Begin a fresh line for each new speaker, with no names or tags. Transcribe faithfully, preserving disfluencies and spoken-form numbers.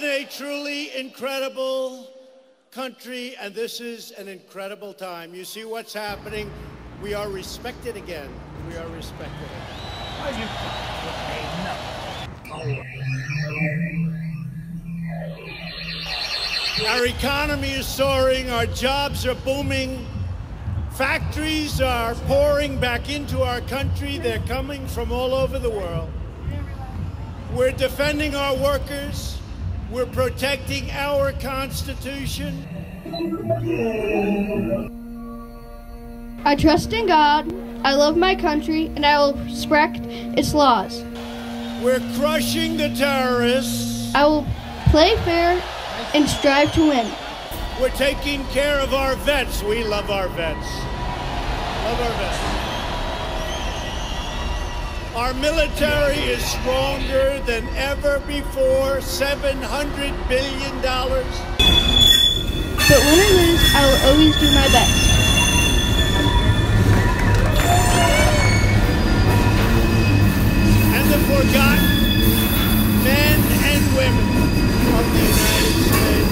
been a truly incredible country, and this is an incredible time. You see what's happening. We are respected again. We are respected again. Our economy is soaring. Our jobs are booming. Factories are pouring back into our country. They're coming from all over the world. We're defending our workers. We're protecting our Constitution.
I trust in God, I love my country, and I will respect its laws.
We're crushing the terrorists.
I will play fair and strive to win.
We're taking care of our vets. We love our vets. Love our vets. Our military is stronger than ever before, seven hundred billion dollars.
But win or lose, I will always do my best.
And the forgotten men and women of the United States.